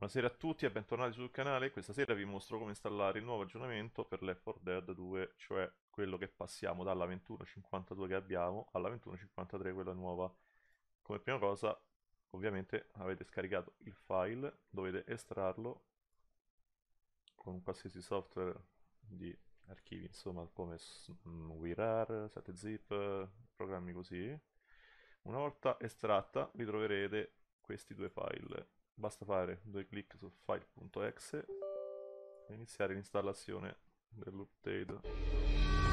Buonasera a tutti e bentornati sul canale. Questa sera vi mostro come installare il nuovo aggiornamento per Left 4 Dead 2, cioè quello che passiamo dalla 21.52 che abbiamo alla 21.53, quella nuova. Come prima cosa, ovviamente avete scaricato il file, dovete estrarlo con qualsiasi software di archivi, insomma, come WinRAR, 7zip, programmi così. Una volta estratta, ritroverete questi due file. Basta fare due clic su file.exe e iniziare l'installazione dell'update.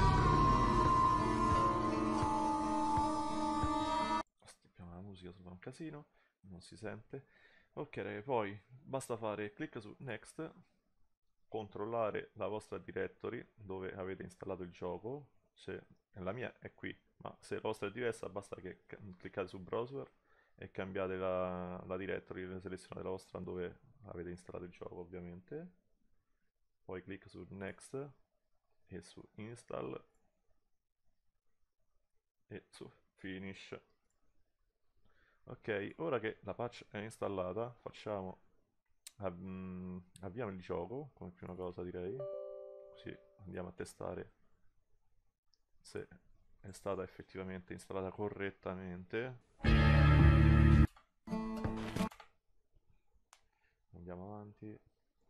Stoppiamo la musica, se fa un casino, non si sente. Ok, ragazzi, poi basta fare clic su next, controllare la vostra directory dove avete installato il gioco. Se la mia è qui, ma se la vostra è diversa basta che cliccate su browser e cambiate la directory, selezionate la vostra dove avete installato il gioco, ovviamente. Poi clic su next e su install e su finish. Ok, ora che la patch è installata, avviamo il gioco come prima cosa, direi, così andiamo a testare se è stata effettivamente installata correttamente. Andiamo avanti.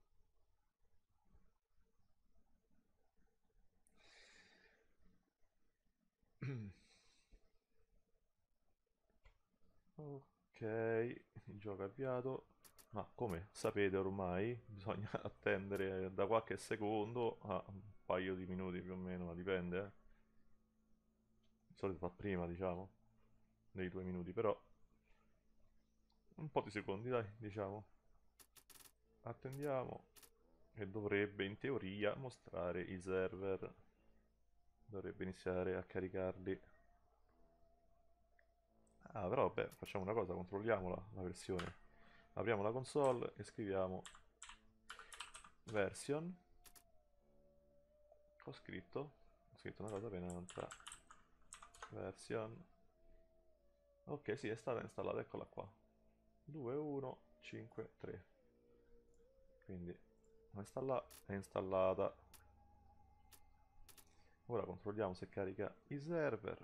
Ok, il gioco è avviato. Ma come sapete ormai, bisogna attendere da qualche secondo a un paio di minuti più o meno, ma dipende, eh. Di solito fa prima, diciamo, dei 2 minuti, però un po' di secondi, dai, diciamo. Attendiamo e dovrebbe in teoria mostrare i server. Dovrebbe iniziare a caricarli. Ah, però vabbè, facciamo una cosa, controlliamola la versione. Apriamo la console e scriviamo version. Ho scritto? Ho scritto una cosa appena un'altra version. Ok, sì, è stata installata, eccola qua. 2153. Quindi è installata. Ora controlliamo se carica i server.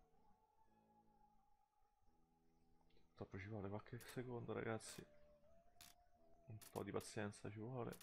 Purtroppo ci vuole qualche secondo, ragazzi. Un po' di pazienza ci vuole.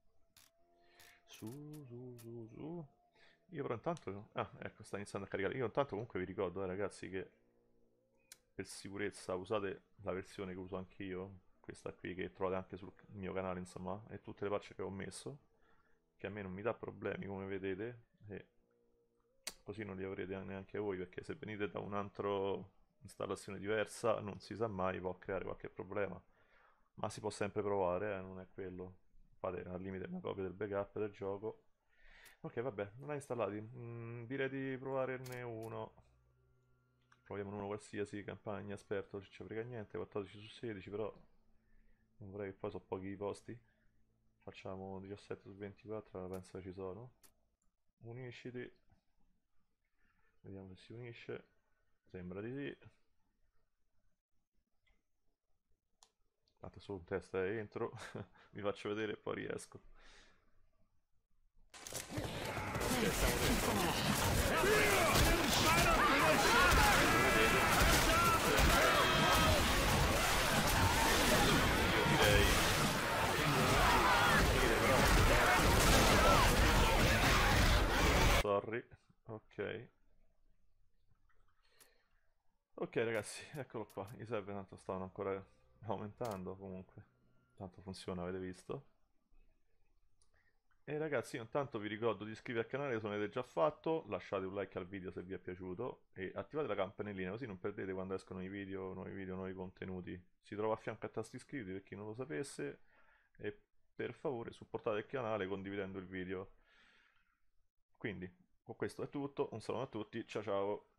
Su. Io però intanto... Ah, ecco, sta iniziando a caricare. Io intanto comunque vi ricordo, ragazzi, che per sicurezza usate la versione che uso anch'io, questa qui che trovate anche sul mio canale, insomma, e tutte le patch che ho messo, che a me non mi dà problemi, come vedete, e così non li avrete neanche voi, perché se venite da un'altra installazione diversa, non si sa mai, può creare qualche problema. Ma si può sempre provare, non è quello. Fate al limite una copia del backup del gioco. Ok, vabbè, non l'hai installati. Direi di provarne uno. Proviamo uno qualsiasi, campagna, esperto, non ci frega niente, 14 su 16, però non vorrei che poi sono pochi i posti. Facciamo 17 su 24, penso che ci sono. Unisciti, vediamo se si unisce. Sembra di sì. Tanto solo un test è entro, vi faccio vedere e poi riesco. Ok, siamo dentro. Io direi... Sorry. Ok. Ok ragazzi, eccolo qua. I server tanto stavano ancora aumentando comunque. Tanto funziona, avete visto? E ragazzi, io intanto vi ricordo di iscrivervi al canale se non avete già fatto, lasciate un like al video se vi è piaciuto e attivate la campanellina così non perdete quando escono i video, nuovi contenuti. Si trova a fianco al tasto iscriviti per chi non lo sapesse e per favore supportate il canale condividendo il video. Quindi, con questo è tutto, un saluto a tutti, ciao ciao!